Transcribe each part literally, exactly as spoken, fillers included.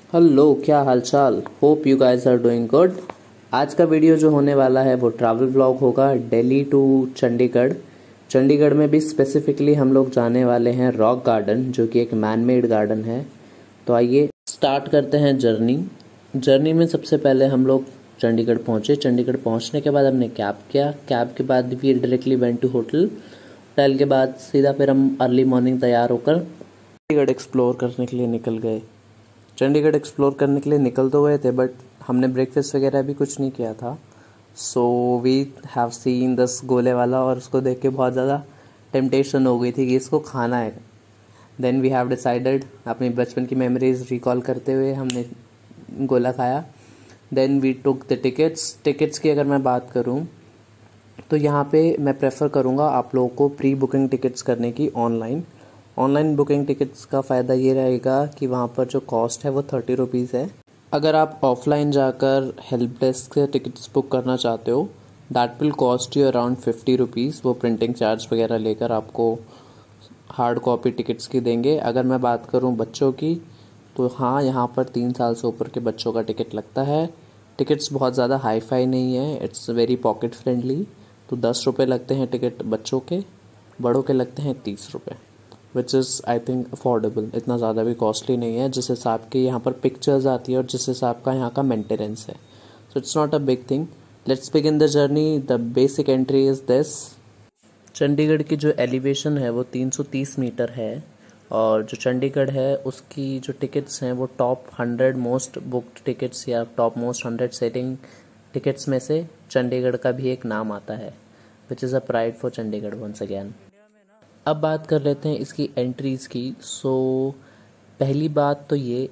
Hello, क्या हालचाल। Hope you guys are doing good. आज का वीडियो जो होने वाला है वो ट्रैवल व्लॉग होगा, दिल्ली टू चंडीगढ़। चंडीगढ़ में भी स्पेसिफिकली हम लोग जाने वाले हैं रॉक गार्डन, जो कि एक मैन मेड गार्डन है। तो आइए स्टार्ट करते हैं जर्नी। जर्नी में सबसे पहले हम लोग चंडीगढ़ पहुँचे। चंडीगढ़ पहुँचने के बाद हमने कैब किया। कैब के बाद we directly went to hotel. Hotel के बाद सीधा फिर हम अर्ली मॉर्निंग तैयार होकर चंडीगढ़ एक्सप्लोर करने के लिए निकल गए। चंडीगढ़ एक्सप्लोर करने के लिए निकल तो गए थे, बट हमने ब्रेकफास्ट वगैरह भी कुछ नहीं किया था। सो वी हैव सीन दस गोले वाला, और उसको देख के बहुत ज़्यादा टेम्पटेशन हो गई थी कि इसको खाना है। देन वी हैव डिसाइडेड, अपनी बचपन की मेमोरीज रिकॉल करते हुए हमने गोला खाया। Then we took the tickets. Tickets की अगर मैं बात करूं तो यहाँ पे मैं प्रेफर करूँगा आप लोगों को प्री बुकिंग टिकट्स करने की ऑनलाइन। ऑनलाइन बुकिंग टिकट्स का फ़ायदा ये रहेगा कि वहाँ पर जो कॉस्ट है वो थर्टी रुपीज़ है। अगर आप ऑफलाइन जाकर हेल्प डेस्क से टिकट्स बुक करना चाहते हो, that will cost you around fifty rupees. वो प्रिंटिंग चार्ज वगैरह लेकर आपको हार्ड कॉपी टिकट्स की देंगे। अगर मैं बात करूँ बच्चों की, तो हाँ, यहाँ पर तीन साल से ऊपर के बच्चों का टिकट लगता है। टिकट्स बहुत ज़्यादा हाई फाई नहीं है, इट्स वेरी पॉकेट फ्रेंडली। तो दस रुपये लगते हैं टिकट बच्चों के, बड़ों के लगते हैं तीस रुपये, which is I think affordable. इतना ज़्यादा भी कॉस्टली नहीं है जिस हिसाब की यहाँ पर पिक्चर्स आती है और जिस हिसाब का यहाँ का मेंटेनेंस है। So it's not a big thing. Let's begin the journey. The basic entry is this. Chandigarh की जो एलिवेशन है वो तीन सौ तीस मीटर है, और जो चंडीगढ़ है उसकी जो टिकट्स हैं वो top hundred most booked tickets या top most hundred setting tickets में से चंडीगढ़ का भी एक नाम आता है, which is a pride for Chandigarh once again. अब बात कर लेते हैं इसकी एंट्रीज़ की। सो पहली बात तो ये,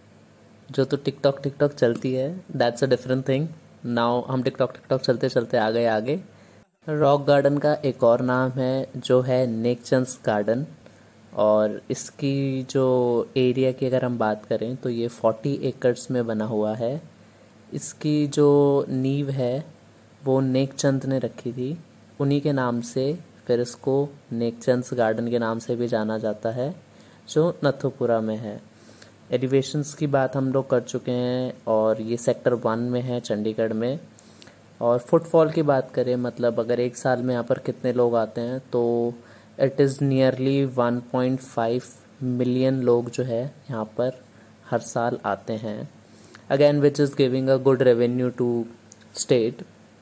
जो तो टिकटॉक टिकटॉक चलती है, that's a different thing. Now हम टिकटॉक टिकटॉक चलते चलते आ गए आगे। रॉक गार्डन का एक और नाम है जो है नेकचंद गार्डन, और इसकी जो एरिया की अगर हम बात करें तो ये फोर्टी एकड़्स में बना हुआ है। इसकी जो नींव है वो नेकचंद ने रखी थी, उन्हीं के नाम से फिर इसको नेकचंद गार्डन के नाम से भी जाना जाता है, जो नथुपुरा में है। एलिवेशंस की बात हम लोग कर चुके हैं, और ये सेक्टर वन में है चंडीगढ़ में। और फुटफॉल की बात करें, मतलब अगर एक साल में यहाँ पर कितने लोग आते हैं, तो it is nearly one point five million लोग जो है यहाँ पर हर साल आते हैं। Again which is giving a good revenue to state,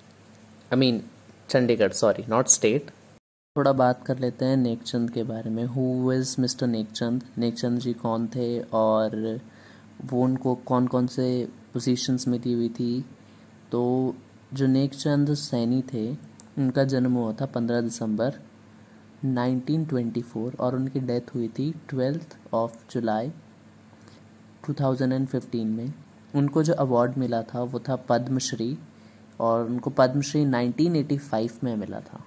I mean Chandigarh, sorry not state. थोड़ा बात कर लेते हैं नेकचंद के बारे में। Who is mister Nekchand? Nekchand ji कौन थे, और वो उनको कौन कौन से पोजीशंस मिली हुई थी? तो जो नेकचंद सैनी थे, उनका जन्म हुआ था पंद्रह दिसंबर नाइनटीन ट्वेंटी फोर, और उनकी डेथ हुई थी twelfth of July two thousand fifteen में। उनको जो अवार्ड मिला था वो था पद्मश्री, और उनको पद्मश्री नाइनटीन एटी फाइव में मिला था।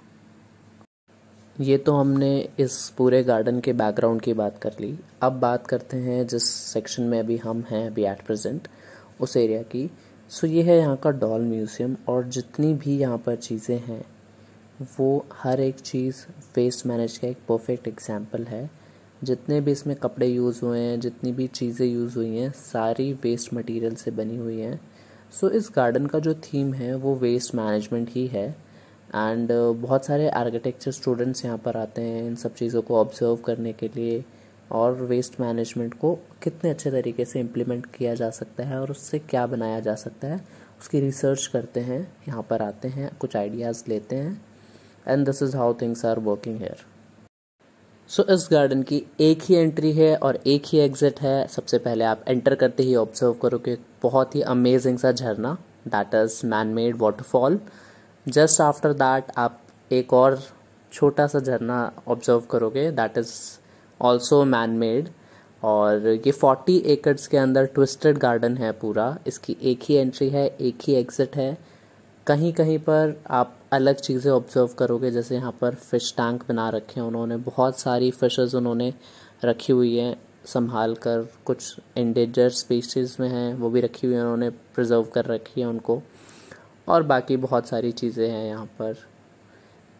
ये तो हमने इस पूरे गार्डन के बैकग्राउंड की बात कर ली। अब बात करते हैं जिस सेक्शन में अभी हम हैं अभी एट प्रेजेंट, उस एरिया की। सो ये है यहाँ का डॉल म्यूज़ियम, और जितनी भी यहाँ पर चीज़ें हैं वो हर एक चीज़ वेस्ट मैनेज का एक परफेक्ट एग्जाम्पल है। जितने भी इसमें कपड़े यूज़ हुए हैं, जितनी भी चीज़ें यूज़ हुई हैं, सारी वेस्ट मटेरियल से बनी हुई हैं। सो इस गार्डन का जो थीम है वो वेस्ट मैनेजमेंट ही है। एंड uh, बहुत सारे आर्किटेक्चर स्टूडेंट्स यहाँ पर आते हैं इन सब चीज़ों को ऑब्जर्व करने के लिए, और वेस्ट मैनेजमेंट को कितने अच्छे तरीके से इम्प्लीमेंट किया जा सकता है और उससे क्या बनाया जा सकता है, उसकी रिसर्च करते हैं, यहाँ पर आते हैं, कुछ आइडियाज़ लेते हैं, and this is how things are working here. So इस गार्डन की एक ही एंट्री है और एक ही एग्जिट है। सबसे पहले आप एंटर करते ही ऑब्जर्व करोगे बहुत ही अमेजिंग सा झरना, that is man made waterfall. Just after that आप एक और छोटा सा झरना ऑब्जर्व करोगे, that is also man made. और ये फोर्टी एकड़्स के अंदर ट्विस्टेड गार्डन है पूरा। इसकी एक ही एंट्री है, एक ही एग्ज़िट है। कहीं कहीं पर आप अलग चीज़ें ऑब्जर्व करोगे, जैसे यहाँ पर फ़िश टैंक बना रखे हैं उन्होंने, बहुत सारी फ़िशेज़ उन्होंने रखी हुई हैं संभाल कर। कुछ एंडेंजर स्पीशीज़ में हैं, वो भी रखी हुई हैं उन्होंने, प्रिजर्व कर रखी है उनको। और बाकी बहुत सारी चीज़ें हैं यहाँ पर।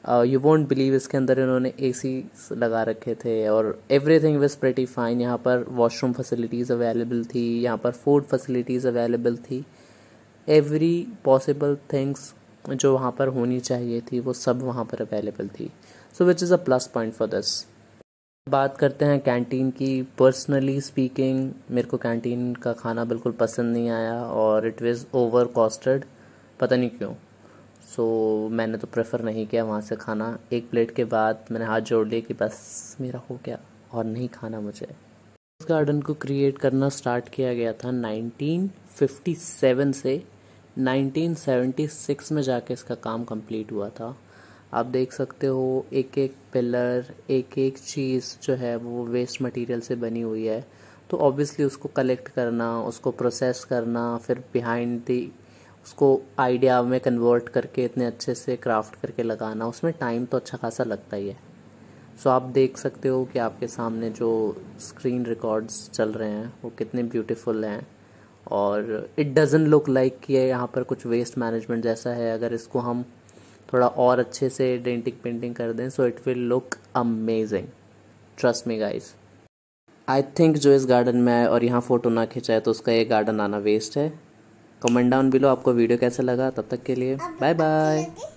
यू वोंट बिलीव, इसके अंदर इन्होंने एसी लगा रखे थे और एवरीथिंग वाज प्रीटी फाइन। यहाँ पर वॉशरूम फैसिलिटीज़ अवेलेबल थी, यहाँ पर फूड फैसिलिटीज़ अवेलेबल थी, एवरी पॉसिबल थिंग्स जो वहाँ पर होनी चाहिए थी वो सब वहाँ पर अवेलेबल थी। So which is a plus point for this. बात करते हैं कैंटीन की। पर्सनली स्पीकिंग मेरे को कैंटीन का खाना बिल्कुल पसंद नहीं आया और इट वाज ओवर कॉस्टेड, पता नहीं क्यों। सो so, मैंने तो प्रेफर नहीं किया वहाँ से खाना। एक प्लेट के बाद मैंने हाथ जोड़ लिए कि बस मेरा हो गया और नहीं खाना मुझे। इस गार्डन को क्रिएट करना स्टार्ट किया गया था नाइनटीन फिफ्टी सेवन से, नाइनटीन सेवेंटी सिक्स में जाके इसका काम कंप्लीट हुआ था। आप देख सकते हो एक एक पिलर, एक एक चीज़ जो है वो वेस्ट मटेरियल से बनी हुई है। तो ऑब्वियसली उसको कलेक्ट करना, उसको प्रोसेस करना, फिर बिहाइंड दी उसको आइडिया में कन्वर्ट करके इतने अच्छे से क्राफ्ट करके लगाना, उसमें टाइम तो अच्छा खासा लगता ही है। सो आप देख सकते हो कि आपके सामने जो स्क्रीन रिकॉर्ड्स चल रहे हैं वो कितने ब्यूटीफुल हैं और इट डजंट लुक लाइक कि यहाँ पर कुछ वेस्ट मैनेजमेंट जैसा है। अगर इसको हम थोड़ा और अच्छे से डेंटिंग पेंटिंग कर दें so it will look amazing, trust me guys. I think जो इस गार्डन में आए और यहाँ फ़ोटो ना खिंचाए तो उसका ये गार्डन आना वेस्ट है। कमेंट डाउन बिलो आपको वीडियो कैसा लगा। तब तक के लिए बाय बाय।